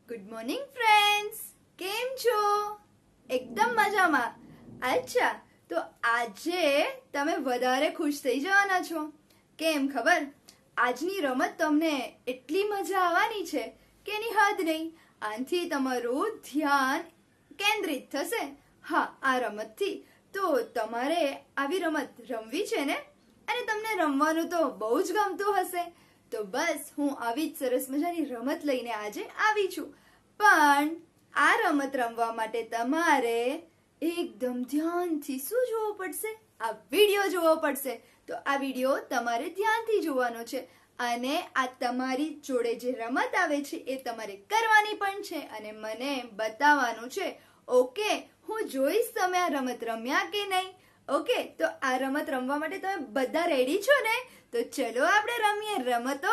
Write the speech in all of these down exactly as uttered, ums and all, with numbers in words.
Good morning friends, કેમ છો? એકદમ મજામાં. અચ્છા, તો આજે તમે વધારે ખુશ થઈ જવાના છો. કેમ ખબર? આજની રમત તમને એટલી મજા આવવાની છે કે એની હદ નહીં. આનાથી તમારું ધ્યાન કેન્દ્રિત થશે. હા, આ રમતથી. તો તમારે આવી રમત રમવી છે ને? અને તમને રમવાનું તો બહુ જ ગમતું હશે. તો બસ હું આવી જ સરસ મજાની રમત લઈને આજે આવી છું. પણ આ રમત રમવા માટે તમારે એકદમ ધ્યાનથી શું જોવું પડશે? આ વિડીયો જોવો પડશે. તો આ વિડીયો તમારે ધ્યાનથી જોવાનો છે અને આ તમારી જોડે જે રમત આવે છે એ તમારે કરવાની પણ છે અને મને બતાવવાનું છે. ઓકે, હું જોઈશ તમે આ રમત રમ્યા કે નહીં. ઓકે, તો આ રમત રમવા માટે તમે બધા રેડી છો ને? તો ચલો આપણે રમીએ રમતો.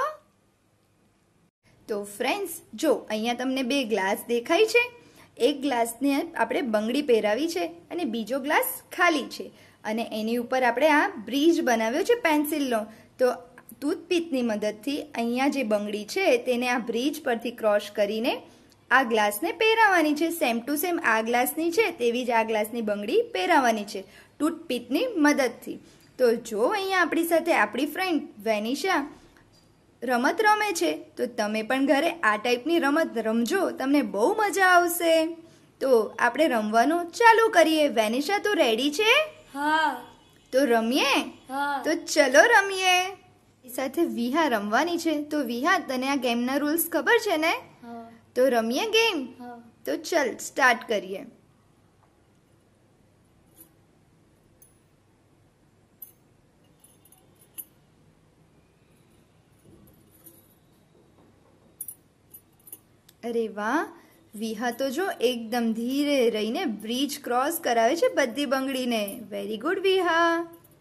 તો ફ્રેન્ડ્સ, જો અહીંયા તમને બે ગ્લાસ દેખાય છે. એક ગ્લાસને આપણે બંગડી પહેરાવી છે અને બીજો ગ્લાસ ખાલી છે અને એની ઉપર આપણે આ બ્રિજ બનાવ્યો છે પેન્સિલનો. તો ટૂથપીકની મદદથી અહીંયા જે બંગડી છે તેને આ બ્રિજ પરથી ક્રોસ કરીને આ ગ્લાસને પહેરાવવાની છે. સેમ ટુ સેમ આ ગ્લાસની છે તેવી જ આ ગ્લાસની બંગડી પહેરાવવાની છે ટૂથપીકની મદદથી. તો જો અહીંયા આપણી સાથે આપણી ફ્રેન્ડ વેનિશા રમત રમે છે તો તમે પણ ઘરે આ ટાઈપની રમત રમજો, તમને બહુ મજા આવશે. તો આપણે રમવાનું ચાલુ કરીએ. વેનિશા, તું રેડી છે? હા. તો રમીએ? હા. તો ચલો રમીએ. સાથે વિહા રમવાની છે. તો વિહા, તને આ ગેમના રૂલ્સ ખબર છે ને? હા. તો રમીએ ગેમ? હા. તો ચલ સ્ટાર્ટ કરીએ. અરે વાહ, વિહા તો જો એકદમ ધીરે રહીને બ્રિજ ક્રોસ કરાવે છે બધી બંગડીને. Very good Vihar.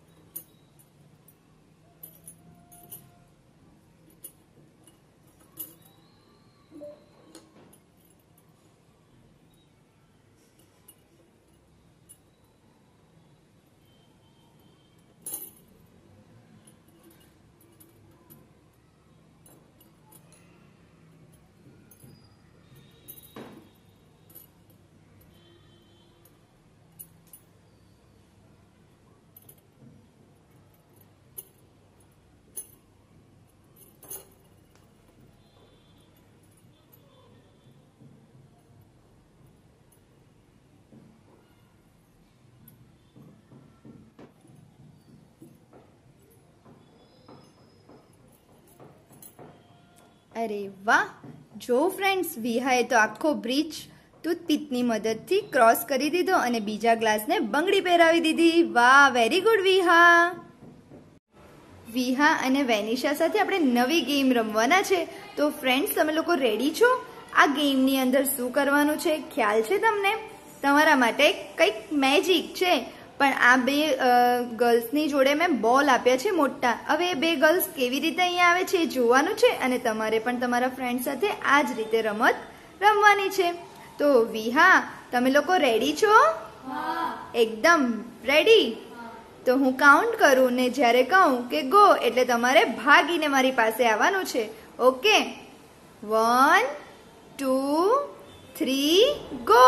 અરે વાહ, જો ફ્રેન્ડ્સ, વિહાએ તો આખો બ્રિજ ટૂથપીકની મદદથી ક્રોસ કરી દીધો અને બીજા ગ્લાસને બંગડી પહેરાવી દીધી. વાહ, વેરી ગુડ વિહા. વિહા અને વેનિશા સાથે આપણે નવી ગેમ રમવાના છે. તો ફ્રેન્ડ્સ, તમે લોકો રેડી છો? આ ગેમની અંદર શું કરવાનું છે ખ્યાલ છે તમને? તમારા માટે કંઈક મેજિક છે. પણ આ બે ગર્લ્સની જોડે મેં બોલ આપ્યા છે મોટા. હવે એ બે ગર્લ્સ કેવી રીતે અહીંયા આવે છે એ જોવાનું છે અને તમારે પણ તમારા ફ્રેન્ડ સાથે આ જ રીતે રમત રમવાની છે. તો વિહા, તમે લોકો રેડી છો? હા. એકદમ રેડી? તો હું કાઉન્ટ કરું ને જ્યારે કહું કે ગો એટલે તમારે ભાગીને મારી પાસે આવવાનું છે. Okay, one two three go.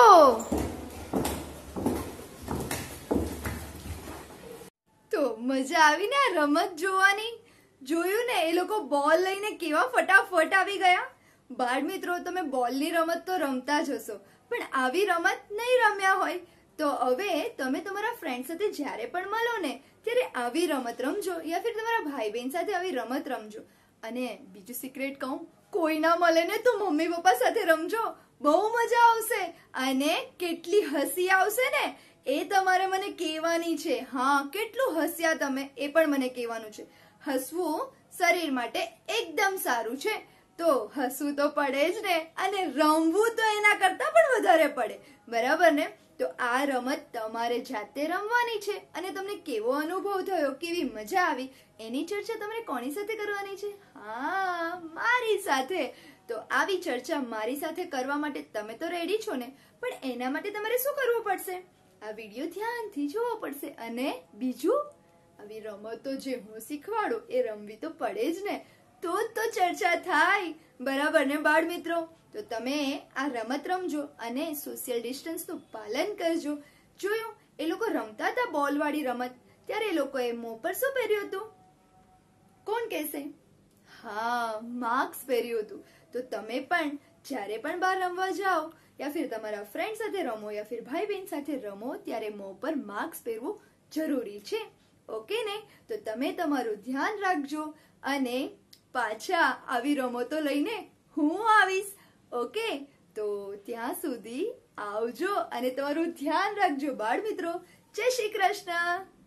તો મજા આવી ને આ રમત જોવાની? જોયું ને, એ લોકો બોલ લઈને કેવા ફટાફટ આવી ગયા. બાળ મિત્રો, તમે બોલની રમત તો રમતા જ હશો, પણ આવી રમત નહીં રમ્યા હોય તો હવે તમે તમારા ફ્રેન્ડ સાથે જ્યારે પણ મળો ને ત્યારે આવી રમત રમજો, યા ફિર તમારા ભાઈ બહેન સાથે આવી રમત રમજો. અને બીજું સિક્રેટ કહું, કોઈ ના મળે ને તો મમ્મી પપ્પા સાથે રમજો, બહુ મજા આવશે અને કેટલી હસી આવશે ને એ તમારે મને કહેવાની છે. હા, કેટલું હસ્યા તમે એ પણ મને કહેવાનું છે. હસવું શરીર માટે એકદમ સારું છે. તો હસવું તો પડે જ ને, અને રમવું તો એના કરતા પણ વધારે પડે. બરાબર ને? તો આ રમત તમારે જાતે રમવાની છે અને તમને કેવો અનુભવ થયો, કેવી મજા આવી, એની ચર્ચા તમારે કોની સાથે કરવાની છે? હા, મારી સાથે. તો આવી ચર્ચા મારી સાથે કરવા માટે તમે તો રેડી છો ને? પણ એના માટે તમારે શું કરવું પડશે? આ વિડીયો ધ્યાનથી જોવો પડશે અને બીજું, આવી રમતો જે હું શીખવાડું એ રમવી તો પડે જ ને, તો જ તો ચર્ચા થાય. બરાબર ને બાળ મિત્રો? તો તમે આ રમત રમજો અને સોશિયલ ડિસ્ટન્સનું પાલન કરજો. જોયું એ લોકો રમતા હતા બોલ વાળી રમત, ત્યારે એ લોકોએ મોં પર શું પહેર્યું હતું? કોણ કહેશે? હા, માસ્ક પહેર્યું હતું. તો તમે પણ જ્યારે પણ બહાર રમવા જાઓ યા ફિર તમારા ફ્રેન્ડ સાથે રમો યા ફિર ભાઈ બહેન સાથે રમો ત્યારે મોં પર માસ્ક પહેરવું જરૂરી છે. ઓકે ને? તો તમે તમારું ધ્યાન રાખજો અને પાછા આવી રમતો લઈને હું આવીશ. ઓકે, તો ત્યાં સુધી આવજો અને તમારું ધ્યાન રાખજો બાળ મિત્રો. જય શ્રી કૃષ્ણ.